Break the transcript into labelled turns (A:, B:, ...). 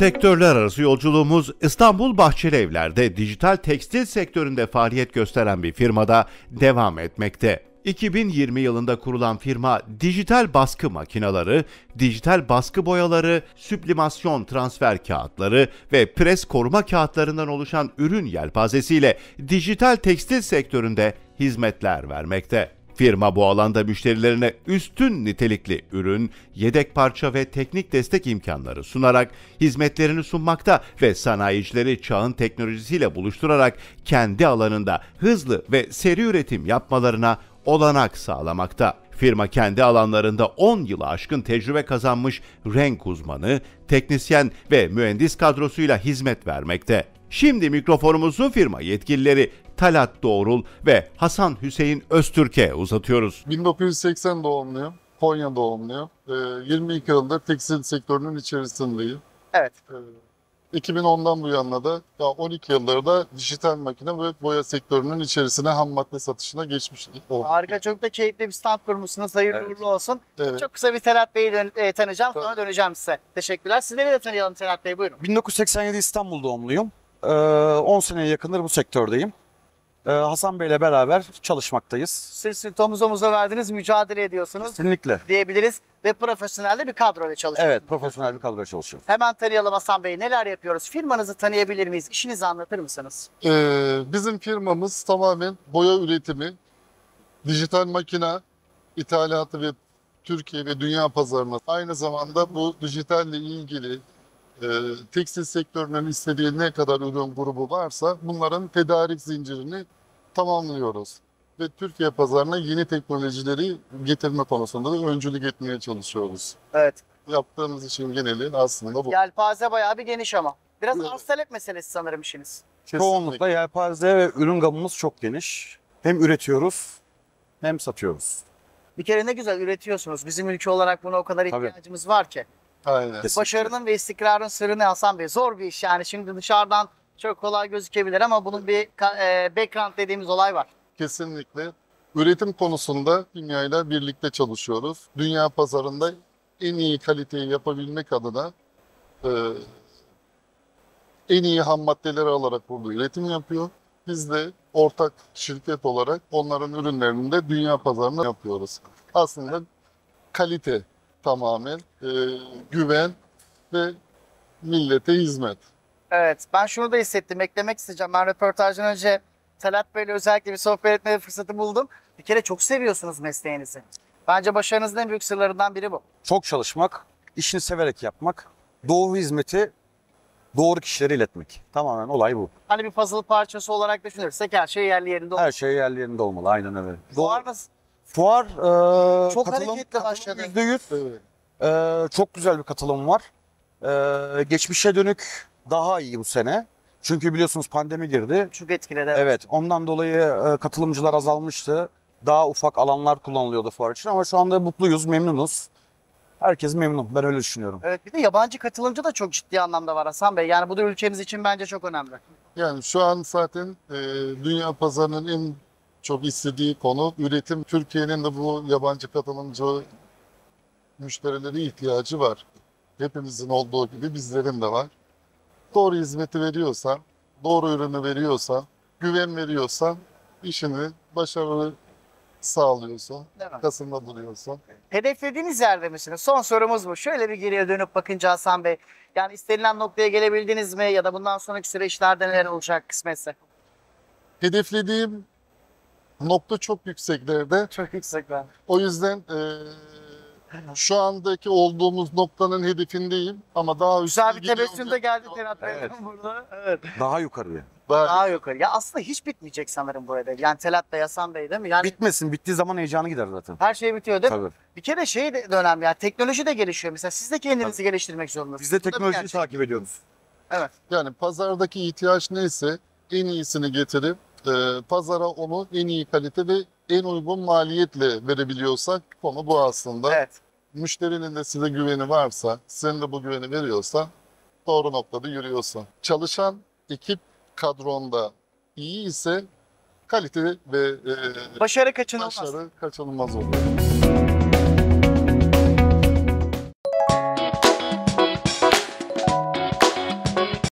A: Sektörler arası yolculuğumuz İstanbul Bahçelievler'de dijital tekstil sektöründe faaliyet gösteren bir firmada devam etmekte. 2020 yılında kurulan firma dijital baskı makineleri, dijital baskı boyaları, süblimasyon transfer kağıtları ve pres koruma kağıtlarından oluşan ürün yelpazesiyle dijital tekstil sektöründe hizmetler vermekte. Firma bu alanda müşterilerine üstün nitelikli ürün, yedek parça ve teknik destek imkanları sunarak hizmetlerini sunmakta ve sanayicileri çağın teknolojisiyle buluşturarak kendi alanında hızlı ve seri üretim yapmalarına olanak sağlamakta. Firma kendi alanlarında 10 yılı aşkın tecrübe kazanmış renk uzmanı, teknisyen ve mühendis kadrosuyla hizmet vermekte. Şimdi mikrofonumuzu firma yetkilileri Talat Doğrul ve Hasan Hüseyin Öztürk'e uzatıyoruz.
B: 1980 doğumluyum, Konya doğumluyum. 22 yıldır tekstil sektörünün içerisindeyim.
C: Evet.
B: 2010'dan bu yana da 12 yıldır da dijital makine ve boya sektörünün içerisine ham madde satışına geçmiştik.
C: Harika, çok da keyifli bir stand kurmuşsunuz. Hayırlı
B: Evet.
C: uğurlu olsun.
B: Evet.
C: Çok kısa bir Talat Bey'i tanıyacağım, sonra döneceğim size. Teşekkürler. Sizleri de tanıyalım Talat Bey, buyurun.
D: 1987 İstanbul doğumluyum. 10 seneye yakındır bu sektördeyim. Hasan Bey'le beraber çalışmaktayız.
C: Siz omuz omuza verdiniz, mücadele ediyorsunuz
D: Kesinlikle.
C: diyebiliriz. Ve profesyonel de bir kadroyla çalışıyorsunuz.
D: Evet, profesyonel bir kadroyla çalışıyorum.
C: Hemen tanıyalım Hasan Bey. Neler yapıyoruz? Firmanızı tanıyabilir miyiz? İşinizi anlatır mısınız?
B: Bizim firmamız tamamen boya üretimi, dijital makine ithalatı ve Türkiye ve dünya pazarına. Aynı zamanda bu dijitalle ilgili tekstil sektörünün istediği ne kadar ürün grubu varsa bunların tedarik zincirini tamamlıyoruz. Ve Türkiye pazarına yeni teknolojileri getirme konusunda da öncülük etmeye çalışıyoruz.
C: Evet.
B: Yaptığımız işin geneli aslında bu.
C: Yelpaze bayağı bir geniş ama. Biraz
B: Evet.
C: arz talep meselesi sanırım işiniz.
D: Çoğunlukla yelpaze ve ürün gamımız çok geniş. Hem üretiyoruz hem satıyoruz.
C: Bir kere ne güzel üretiyorsunuz. Bizim ülke olarak buna o kadar
D: Tabii.
C: ihtiyacımız var ki.
B: Aynen.
D: Kesinlikle.
C: Başarının ve istikrarın sırrı ne Hasan Bey? Zor bir iş yani. Şimdi dışarıdan çok kolay gözükebilir ama bunun bir background dediğimiz olay var.
B: Kesinlikle. Üretim konusunda dünyayla birlikte çalışıyoruz. Dünya pazarında en iyi kaliteyi yapabilmek adına en iyi ham maddeleri alarak burada üretim yapıyor. Biz de ortak şirket olarak onların ürünlerini de dünya pazarına yapıyoruz. Aslında kalite tamamen, güven ve millete hizmet.
C: Evet, ben şunu da hissettim, eklemek isteyeceğim. Ben röportajdan önce Talat Bey'le özellikle bir sohbet etme fırsatı buldum. Bir kere çok seviyorsunuz mesleğinizi. Bence başarınızın en büyük sırlarından biri bu.
D: Çok çalışmak, işini severek yapmak, doğru hizmeti doğru kişilere iletmek. Tamamen olay bu.
C: Hani bir puzzle parçası olarak düşünürsek her şey yerli yerinde olur.
D: Her şey yerli yerinde olmalı, aynen öyle.
C: Fuar nasıl?
D: Fuar
C: Çok hareketli başladı.
D: %100.
B: Evet.
D: Çok güzel bir katılım var. Geçmişe dönük daha iyi bu sene. Çünkü biliyorsunuz pandemi girdi.
C: Çok etkiledi.
D: Evet, ondan dolayı katılımcılar azalmıştı. Daha ufak alanlar kullanılıyordu fuar için ama şu anda mutluyuz, memnunuz. Herkes memnun, ben öyle düşünüyorum.
C: Evet, bir de yabancı katılımcı da çok ciddi anlamda var Hasan Bey. Yani bu da ülkemiz için bence çok önemli.
B: Yani şu an zaten dünya pazarının en çok istediği konu üretim. Türkiye'nin de bu yabancı katılımcı müşterileri ihtiyacı var. Hepimizin olduğu gibi bizlerin de var. Doğru hizmeti veriyorsan, doğru ürünü veriyorsan, güven veriyorsan, işini başarılı sağlıyorsan,
C: Değil mi?
B: kasında duruyorsan.
C: Hedeflediğiniz yerde misiniz? Son sorumuz bu. Şöyle bir geriye dönüp bakınca Hasan Bey. Yani istenilen noktaya gelebildiniz mi? Ya da bundan sonraki süreçlerde neler olacak kısmetse?
B: Hedeflediğim nokta çok yükseklerde.
C: Çok yüksek ben.
B: O yüzden şu andaki olduğumuz noktanın hedefindeyim ama daha
C: Güzel
B: üstüne
C: bir tebessüm de
B: gidiyorum.
C: geldi Talat Bey
D: Evet.
C: burada. Evet.
D: Daha yukarıya.
C: Daha yukarı. Ya aslında hiç bitmeyecek sanırım bu hedef. Yani Talat Bey, Hasan Bey değil mi? Yani
D: Bitmesin, bittiği zaman heyecanı gider zaten.
C: her şey bitiyor değil mi?
D: Tabii.
C: Bir kere şey de önemli yani teknoloji de gelişiyor. Mesela siz de kendinizi geliştirmek zorundasınız.
D: Biz de
C: Bu da bir
D: teknolojiyi
C: gerçek.
D: takip ediyoruz.
C: Evet.
B: Yani pazardaki ihtiyaç neyse en iyisini getirip pazara onu en iyi kalite ve en uygun maliyetle verebiliyorsak konu bu aslında.
C: Evet.
B: Müşterinin de size güveni varsa, senin de bu güveni veriyorsa doğru noktada yürüyorsun. Çalışan ekip kadronda iyi ise kalite ve
C: Başarı kaçınılmaz.
B: başarı kaçınılmaz oluyor.